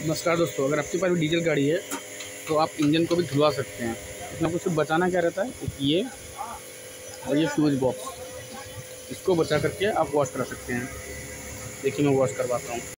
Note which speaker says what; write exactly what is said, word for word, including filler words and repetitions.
Speaker 1: नमस्कार दोस्तों, अगर आपके पास भी डीजल गाड़ी है तो आप इंजन को भी धुलवा सकते हैं। इसमें आपको सिर्फ बचाना क्या रहता है, एक ये और ये फ्यूज बॉक्स, इसको बचा करके आप वॉश करा सकते हैं। देखिए मैं वॉश करवाता हूँ।